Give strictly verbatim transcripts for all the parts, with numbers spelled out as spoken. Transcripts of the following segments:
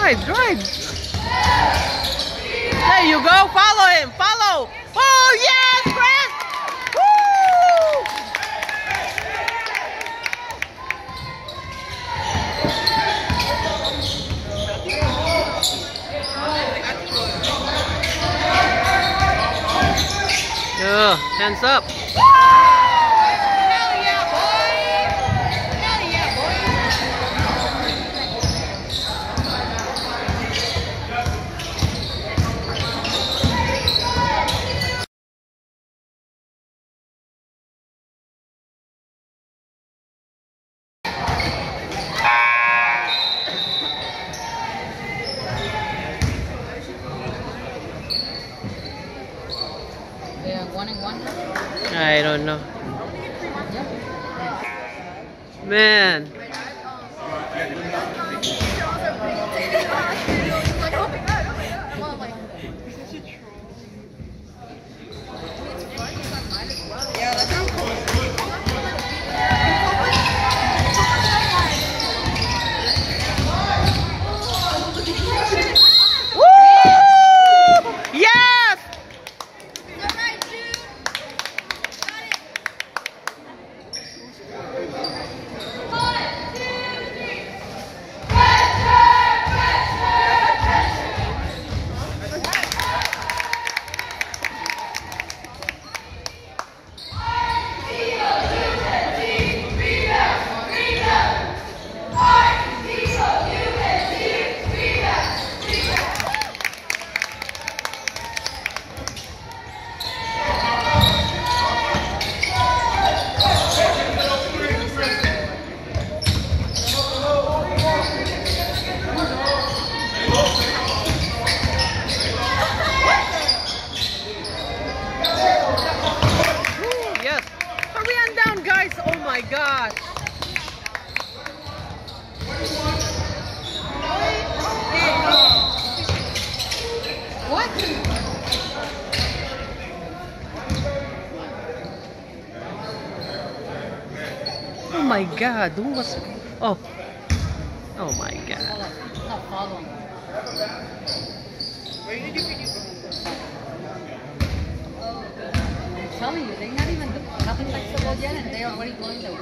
drive, drive. There you go. Follow him. Follow. Oh, yes, Chris. Woo! Yeah, hands up. One and one? I don't know. Man. Oh my God. What? Oh my God. Who was... Oh. Oh my God. Not following. Where did you go? I'm telling you, they're not even nothing flexible yet, and they're already going to.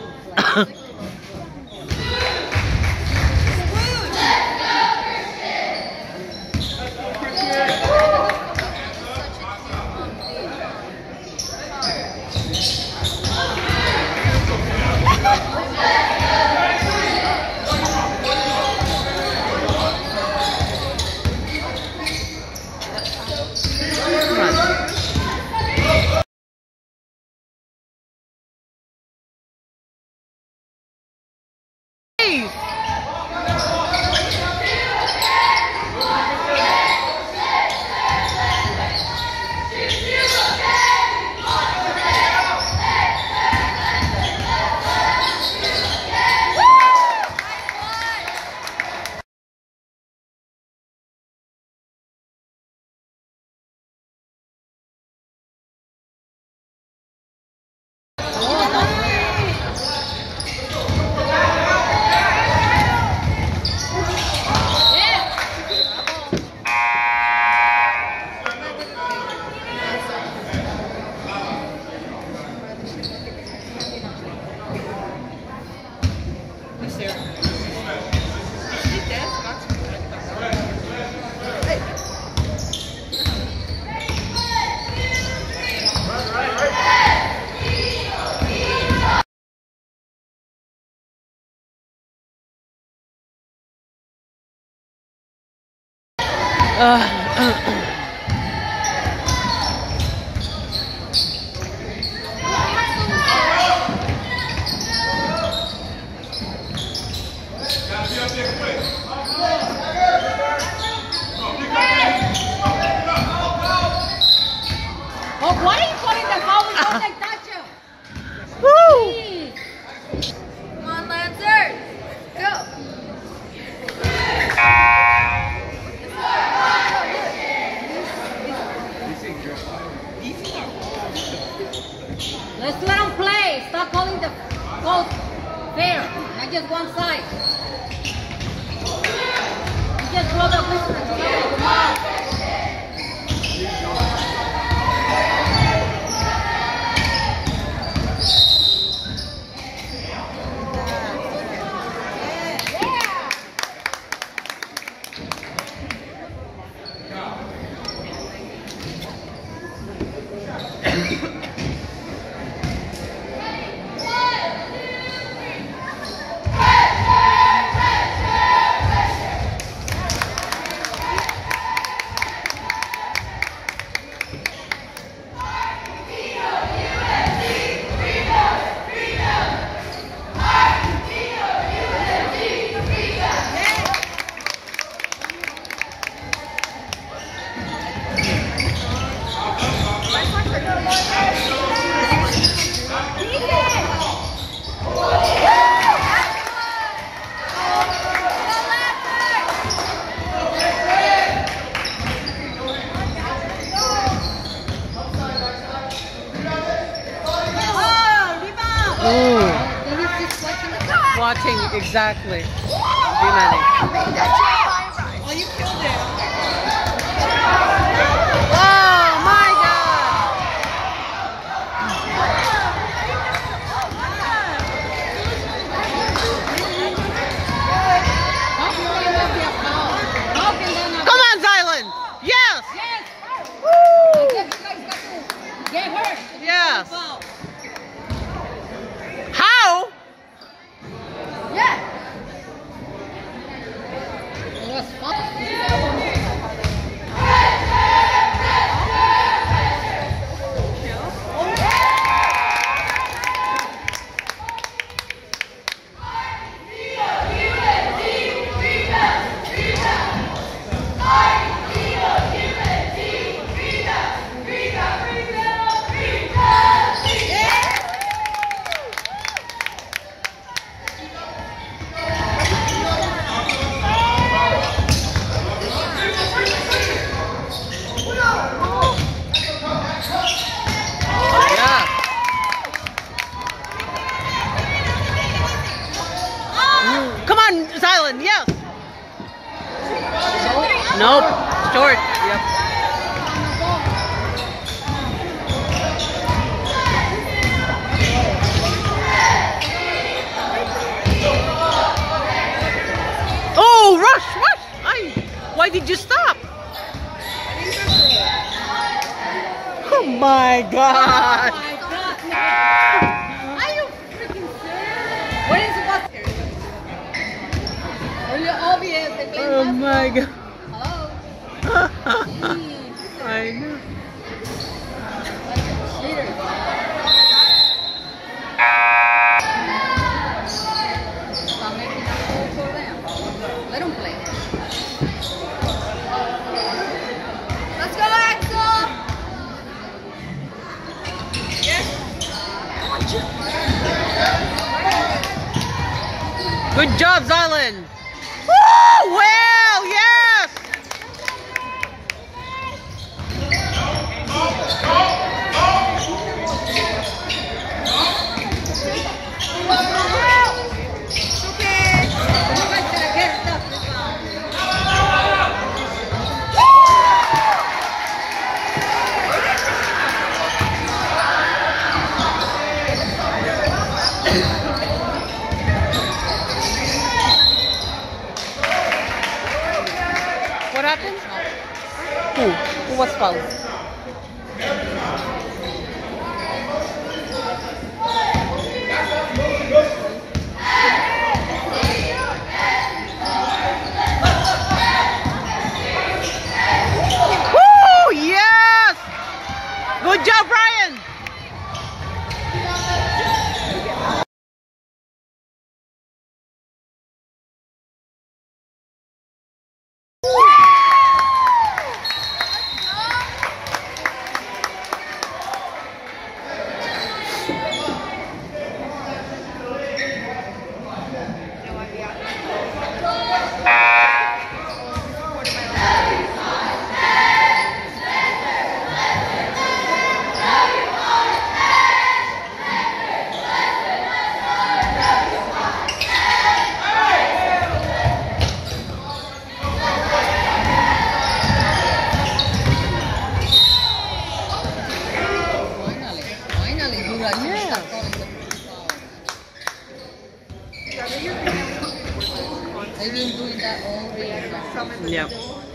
Uh, uh, Oh, why are you calling the foul? We don't like that, you. Woo! Come on, Lancers. Go. Let's let them play. Stop calling the calls fair. Not just one side. just throw the picture to your mouth. Watching exactly. Demanding. Oh, you killed it. Oh my God! Come on, Zylan! Yes! Yes! Woo! Get her! Yes! How? Yeah! It was fun. Come on, Zylan, yes! Nope, short, yep. Oh, rush, rush! I, why did you stop? Oh my God! Oh my God! Are you freaking serious? What is it about? Really obvious. They play Oh my God! Hello? I know. Cheaters. Stop making that fool for them. Let them play. Let's go, Axel! Good job, Zylan! Woo! Well, yes! What happened? Who? Who was fouled? Woo! Yes! Good job, Brian! They've been doing that all day. Yep.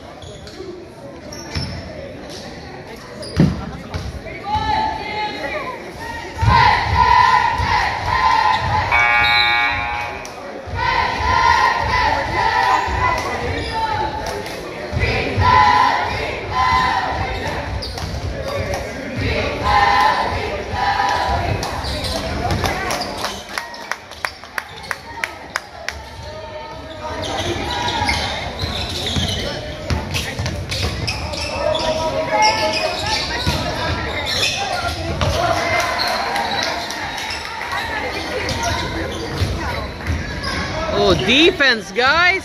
Oh, defense, guys!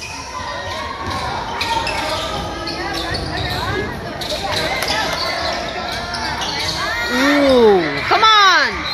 Ooh, come on!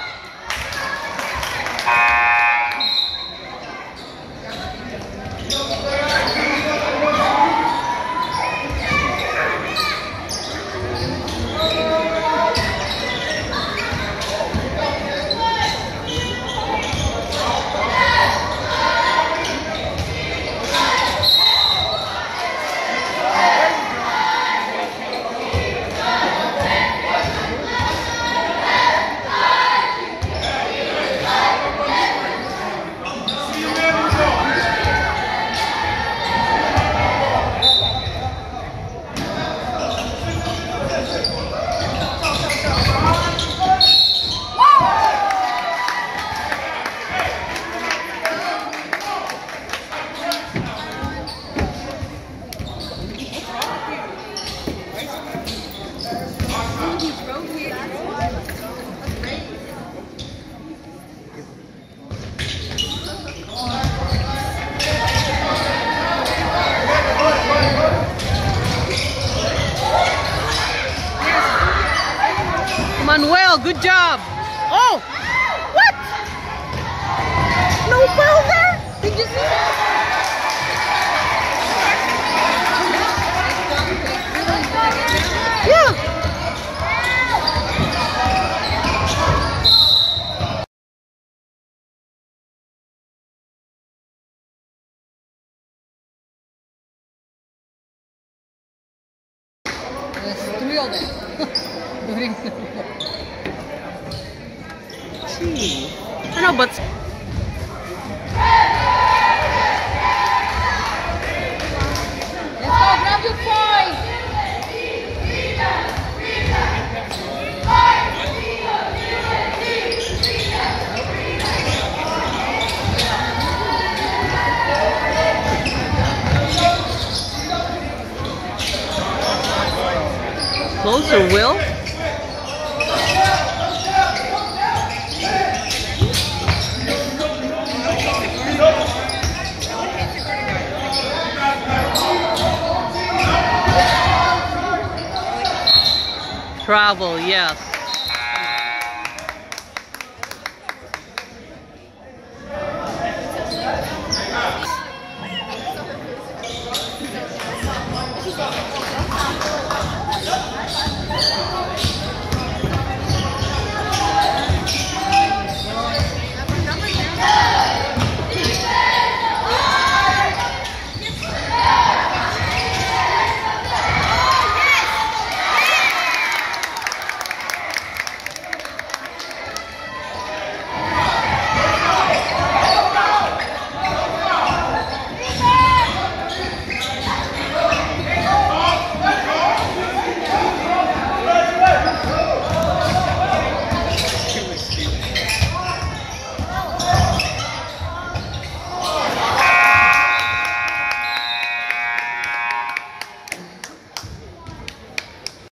Manuel, good job. Oh, what? No foul there? Did you see that? Yeah. There's three of them. Gee. I know, but Let's go, grab your point! closer, Will. Travel, yes.